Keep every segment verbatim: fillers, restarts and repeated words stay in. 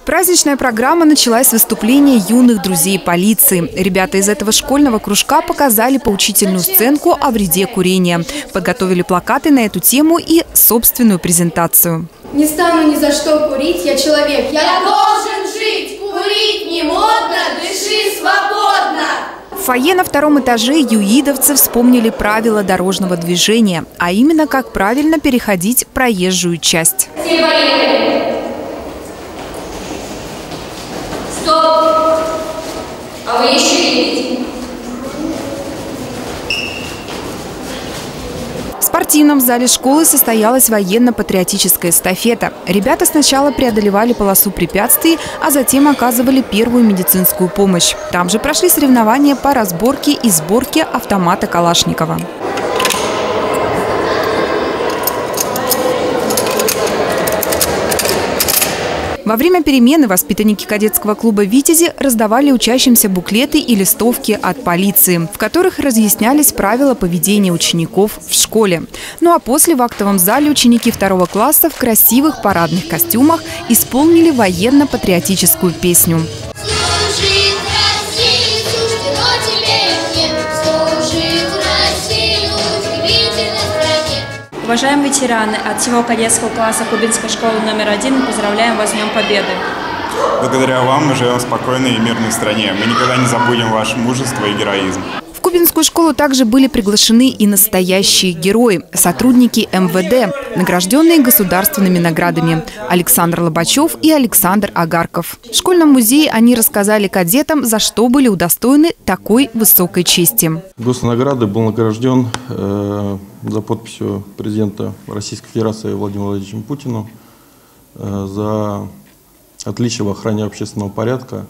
Праздничная программа началась с выступления юных друзей полиции. Ребята из этого школьного кружка показали поучительную сценку о вреде курения. Подготовили плакаты на эту тему и собственную презентацию. Не стану ни за что курить, я человек. Я должен жить, курить не модно, дыши свободно. В фойе на втором этаже юидовцы вспомнили правила дорожного движения, а именно как правильно переходить проезжую часть. Все поехали. Стоп! А вы еще едете? В спортивном зале школы состоялась военно-патриотическая эстафета. Ребята сначала преодолевали полосу препятствий, а затем оказывали первую медицинскую помощь. Там же прошли соревнования по разборке и сборке автомата Калашникова. Во время перемены воспитанники кадетского клуба «Витязи» раздавали учащимся буклеты и листовки от полиции, в которых разъяснялись правила поведения учеников в школе. Ну а после в актовом зале ученики второго класса в красивых парадных костюмах исполнили военно-патриотическую песню. Уважаемые ветераны, от всего кадетского класса Кубинской школы номер один поздравляем вас с Днем Победы. Благодаря вам мы живем в спокойной и мирной стране. Мы никогда не забудем ваше мужество и героизм. В Кубинскую школу также были приглашены и настоящие герои – сотрудники эм вэ дэ, награжденные государственными наградами – Александр Лобачев и Александр Агарков. В школьном музее они рассказали кадетам, за что были удостоены такой высокой чести. Госнаградой был награжден э, за подписью президента Российской Федерации Владимира Владимировича Путина э, за отличие в охране общественного порядка.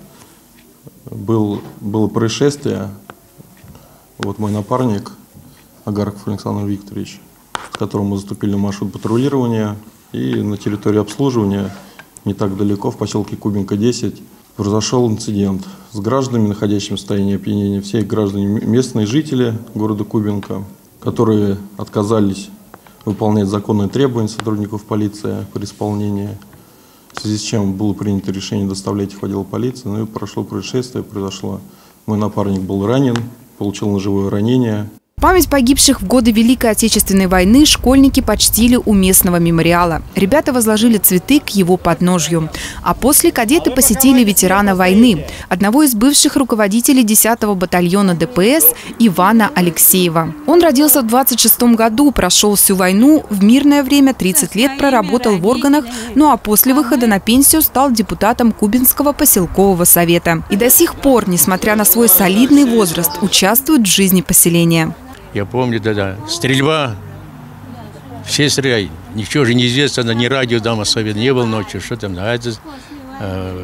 Был, было происшествие. Вот мой напарник Агарков Александр Викторович, с которым мы заступили на маршрут патрулирования, и на территории обслуживания, не так далеко, в поселке Кубинка десять, произошел инцидент с гражданами, находящимися в состоянии опьянения. Все граждане, местные жители города Кубинка, которые отказались выполнять законные требования сотрудников полиции при исполнении, в связи с чем было принято решение доставлять их в отдел полиции. Ну и прошло происшествие, произошло. Мой напарник был ранен, получил ножевое ранение. Память погибших в годы Великой Отечественной войны школьники почтили у местного мемориала. Ребята возложили цветы к его подножью. А после кадеты посетили ветерана войны, одного из бывших руководителей десятого батальона дэ пэ эс Ивана Алексеева. Он родился в двадцать шестом году, прошел всю войну, в мирное время тридцать лет проработал в органах, ну а после выхода на пенсию стал депутатом Кубинского поселкового совета. И до сих пор, несмотря на свой солидный возраст, участвует в жизни поселения. Я помню, да-да, стрельба, все стреляют, ничего же неизвестно, ни радио там особенно не было ночью, что там, а это, э,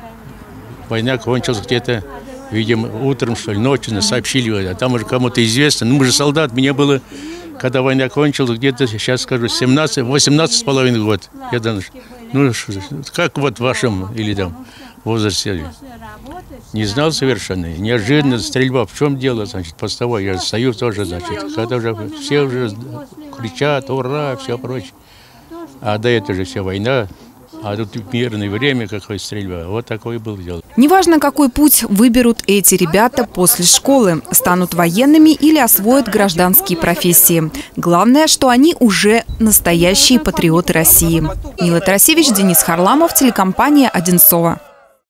война кончилась где-то, видимо, утром, что ли, ночью сообщили, а там уже кому-то известно, ну, мы же солдат, мне было, когда война кончилась, где-то, сейчас скажу, семнадцать, восемнадцать с половиной год, я там, ну, как вот в вашем, или там, возрасте. Не знал совершенно. Неожиданно стрельба. В чем дело, значит, постовой? Я стою тоже, значит, когда уже все уже кричат, ура, все прочее. А до этого же вся война. А тут мирное время, какое стрельба. Вот такое было дело. Неважно, какой путь выберут эти ребята после школы. Станут военными или освоят гражданские профессии. Главное, что они уже настоящие патриоты России. Мила Тарасевич, Денис Харламов, телекомпания «Одинцово».